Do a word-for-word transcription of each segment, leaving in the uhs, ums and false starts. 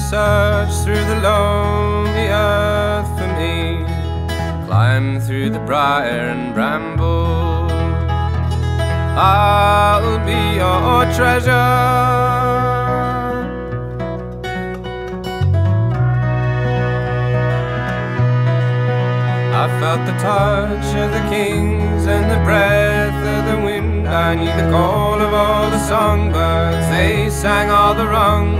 search through the lonely earth for me, climb through the briar and bramble, I'll be your treasure. I felt the touch of the kings and the breath of the wind. I knew the call of all the songbirds, they sang all the wrong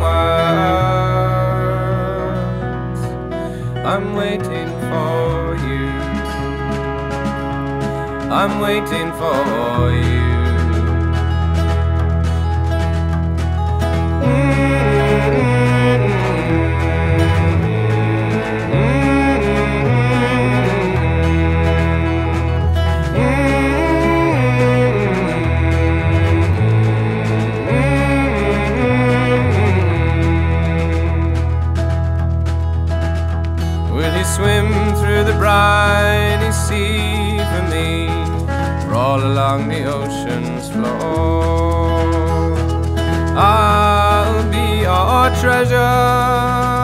words. I'm waiting for you, I'm waiting for you. Will you swim through the briny sea for me, crawl along the ocean's floor? I'll be your treasure.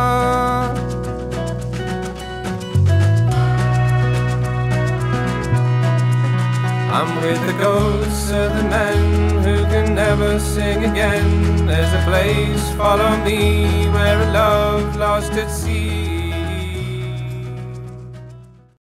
I'm with the ghosts of the men who can never sing again. There's a place, follow me, where a love lost at sea